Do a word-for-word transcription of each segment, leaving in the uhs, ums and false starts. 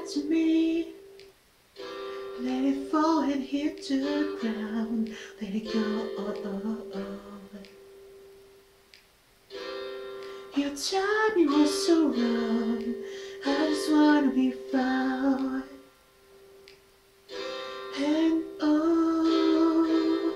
back to me. Let it fall and hit the ground. Let it go. Oh, oh, oh. Your timing was so wrong. I just wanna be found. And oh,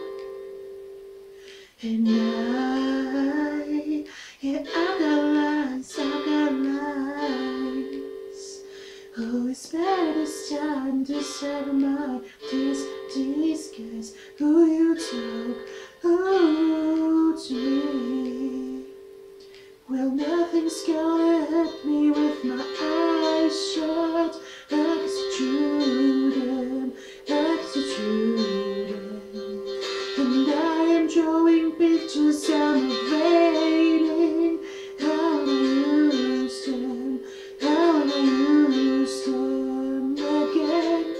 and I, yeah, I got lines, I got lines. Oh, it's better this time to settle my this disguise. Who you took, oh, to me. Well, nothing's gonna hurt me with my eyes shut. I guess you drew them, I guess you drew them. And I am drawing pictures, I'm evading. How will I use them? How will I use them again?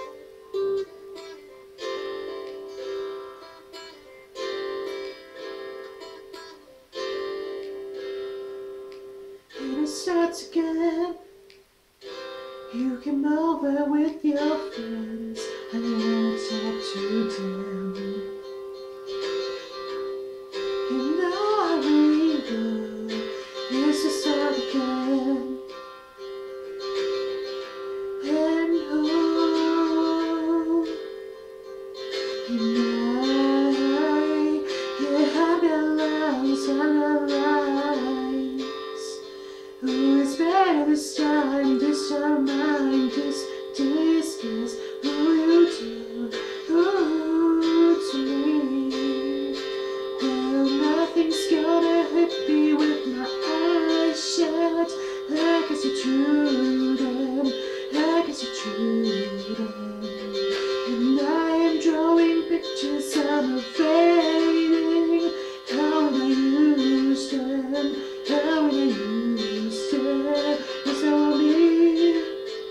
And it starts again. You came over with your friends. I won't talk to them. You know I really would. It's the start again. And oh, and I, yeah, I got lines, I got lines. Who is better this time, this time mine, this distance, who you do, who to me. Well, nothing's gonna hurt me with my eyes shut. I guess you drew them, I guess you drew them. And I am drawing pictures, I'm evading. How will I use them, how will I use them? Yes, I will be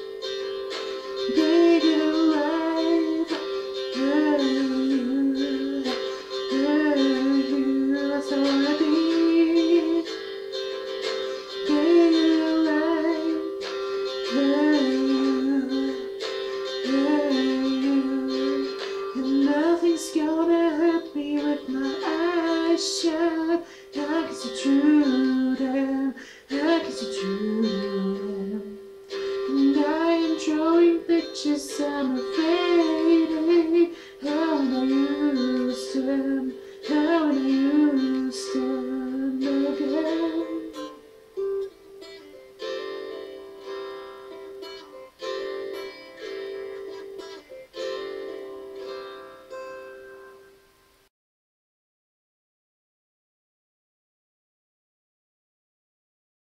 being alive. Hey, you, hey, you, that's how I wanna be. Being alive. Hey, you, hey, you. And nothing's gonna hurt me with my eyes shut.